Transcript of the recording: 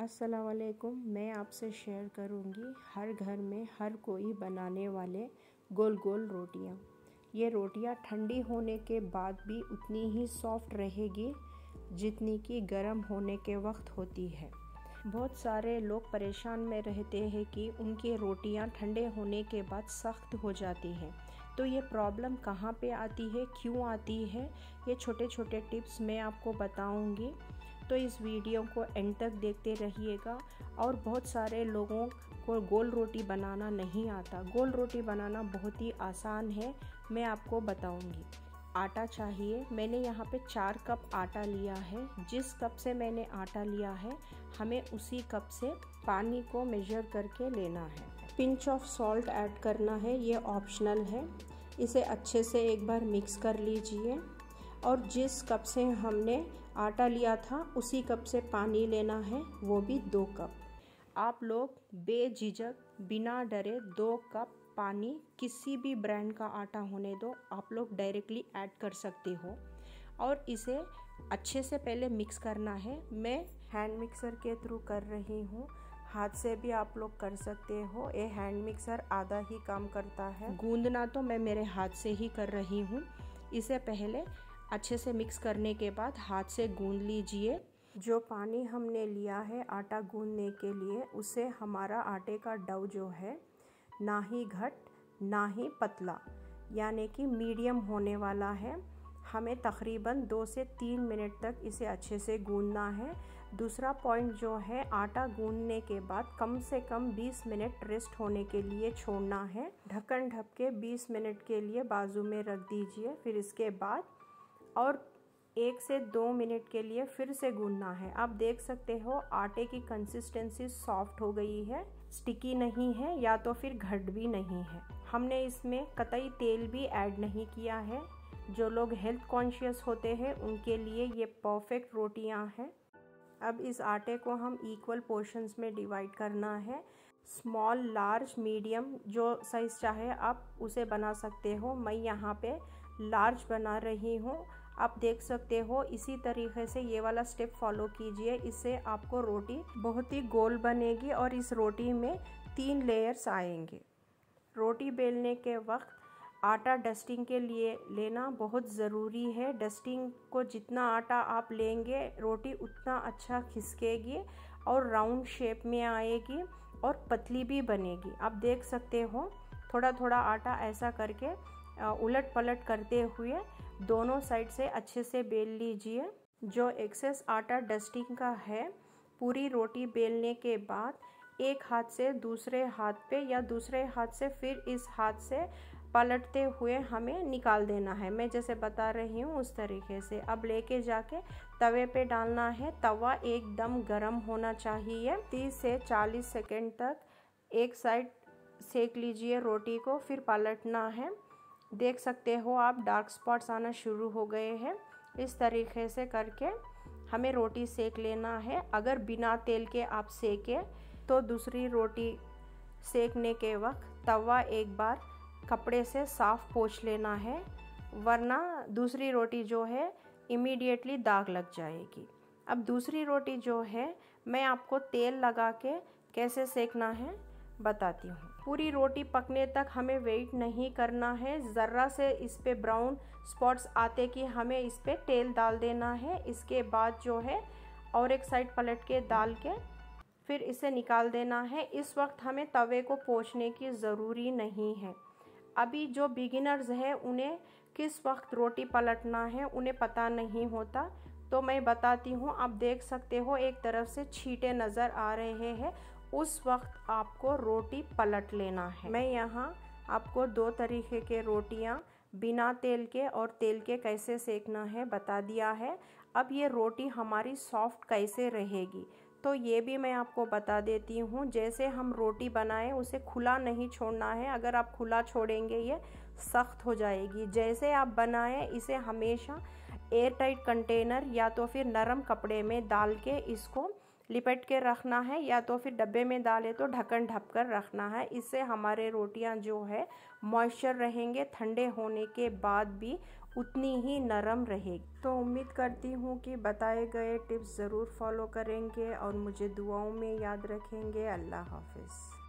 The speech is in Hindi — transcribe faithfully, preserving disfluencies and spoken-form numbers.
अस्सलाम वालेकुम। मैं आपसे शेयर करूंगी हर घर में हर कोई बनाने वाले गोल गोल रोटियां। ये रोटियां ठंडी होने के बाद भी उतनी ही सॉफ्ट रहेगी जितनी कि गर्म होने के वक्त होती है। बहुत सारे लोग परेशान में रहते हैं कि उनकी रोटियां ठंडे होने के बाद सख्त हो जाती हैं। तो ये प्रॉब्लम कहाँ पे आती है, क्यों आती है, ये छोटे छोटे टिप्स मैं आपको बताऊंगी। तो इस वीडियो को एंड तक देखते रहिएगा। और बहुत सारे लोगों को गोल रोटी बनाना नहीं आता। गोल रोटी बनाना बहुत ही आसान है, मैं आपको बताऊंगी। आटा चाहिए। मैंने यहाँ पे चार कप आटा लिया है। जिस कप से मैंने आटा लिया है हमें उसी कप से पानी को मेजर करके लेना है। पिंच ऑफ सॉल्ट ऐड करना है, ये ऑप्शनल है। इसे अच्छे से एक बार मिक्स कर लीजिए। और जिस कप से हमने आटा लिया था उसी कप से पानी लेना है, वो भी दो कप। आप लोग बेझिझक बिना डरे दो कप पानी किसी भी ब्रांड का आटा होने दो, आप लोग डायरेक्टली ऐड कर सकते हो। और इसे अच्छे से पहले मिक्स करना है। मैं हैंड मिक्सर के थ्रू कर रही हूँ, हाथ से भी आप लोग कर सकते हो। ये हैंड मिक्सर आधा ही काम करता है, गूंदना तो मैं मेरे हाथ से ही कर रही हूँ। इसे पहले अच्छे से मिक्स करने के बाद हाथ से गूंद लीजिए। जो पानी हमने लिया है आटा गूंदने के लिए, उससे हमारा आटे का डो जो है ना ही घट ना ही पतला, यानी कि मीडियम होने वाला है। हमें तकरीबन दो से तीन मिनट तक इसे अच्छे से गूंदना है। दूसरा पॉइंट जो है, आटा गूंदने के बाद कम से कम बीस मिनट रेस्ट होने के लिए छोड़ना है। ढक्कन ढक के बीस मिनट के लिए बाजू में रख दीजिए। फिर इसके बाद और एक से दो मिनट के लिए फिर से गूंदना है। आप देख सकते हो आटे की कंसिस्टेंसी सॉफ्ट हो गई है, स्टिकी नहीं है या तो फिर घट भी नहीं है। हमने इसमें कतई तेल भी ऐड नहीं किया है। जो लोग हेल्थ कॉन्शियस होते हैं उनके लिए ये परफेक्ट रोटियां हैं। अब इस आटे को हम इक्वल पोर्शंस में डिवाइड करना है। स्मॉल, लार्ज, मीडियम जो साइज़ चाहे आप उसे बना सकते हो। मैं यहाँ पे लार्ज बना रही हूँ। आप देख सकते हो इसी तरीके से ये वाला स्टेप फॉलो कीजिए। इससे आपको रोटी बहुत ही गोल बनेगी और इस रोटी में तीन लेयर्स आएंगे। रोटी बेलने के वक्त आटा डस्टिंग के लिए लेना बहुत ज़रूरी है। डस्टिंग को जितना आटा आप लेंगे रोटी उतना अच्छा खिसकेगी और राउंड शेप में आएगी और पतली भी बनेगी। आप देख सकते हो थोड़ा थोड़ा आटा ऐसा करके उलट पलट करते हुए दोनों साइड से अच्छे से बेल लीजिए। जो एक्सेस आटा डस्टिंग का है, पूरी रोटी बेलने के बाद एक हाथ से दूसरे हाथ पे या दूसरे हाथ से फिर इस हाथ से पलटते हुए हमें निकाल देना है। मैं जैसे बता रही हूँ उस तरीके से। अब लेके जाके तवे पे डालना है। तवा एकदम गर्म होना चाहिए। तीस से चालीस सेकेंड तक एक साइड सेक लीजिए रोटी को, फिर पलटना है। देख सकते हो आप डार्क स्पॉट्स आना शुरू हो गए हैं। इस तरीके से करके हमें रोटी सेक लेना है। अगर बिना तेल के आप सेके तो दूसरी रोटी सेकने के वक्त तवा एक बार कपड़े से साफ पोंछ लेना है, वरना दूसरी रोटी जो है इमीडिएटली दाग लग जाएगी। अब दूसरी रोटी जो है मैं आपको तेल लगा के कैसे सेकना है बताती हूँ। पूरी रोटी पकने तक हमें वेट नहीं करना है। ज़र्रा से इस पे ब्राउन स्पॉट्स आते कि हमें इस पे तेल डाल देना है। इसके बाद जो है और एक साइड पलट के डाल के फिर इसे निकाल देना है। इस वक्त हमें तवे को पोंछने की ज़रूरी नहीं है। अभी जो बिगिनर्स हैं उन्हें किस वक्त रोटी पलटना है उन्हें पता नहीं होता, तो मैं बताती हूँ। आप देख सकते हो एक तरफ से छींटे नज़र आ रहे हैं, उस वक्त आपको रोटी पलट लेना है। मैं यहाँ आपको दो तरीके के रोटियाँ बिना तेल के और तेल के कैसे सेकना है बता दिया है। अब ये रोटी हमारी सॉफ्ट कैसे रहेगी तो ये भी मैं आपको बता देती हूँ। जैसे हम रोटी बनाएं उसे खुला नहीं छोड़ना है। अगर आप खुला छोड़ेंगे ये सख्त हो जाएगी। जैसे आप बनाएं इसे हमेशा एयर टाइट कंटेनर या तो फिर नरम कपड़े में डाल के इसको लिपट के रखना है, या तो फिर डब्बे में डाले तो ढक्कन ढक कर रखना है। इससे हमारे रोटियां जो है मॉइस्चर रहेंगे, ठंडे होने के बाद भी उतनी ही नरम रहेगी। तो उम्मीद करती हूँ कि बताए गए टिप्स ज़रूर फॉलो करेंगे और मुझे दुआओं में याद रखेंगे। अल्लाह हाफ़िज़।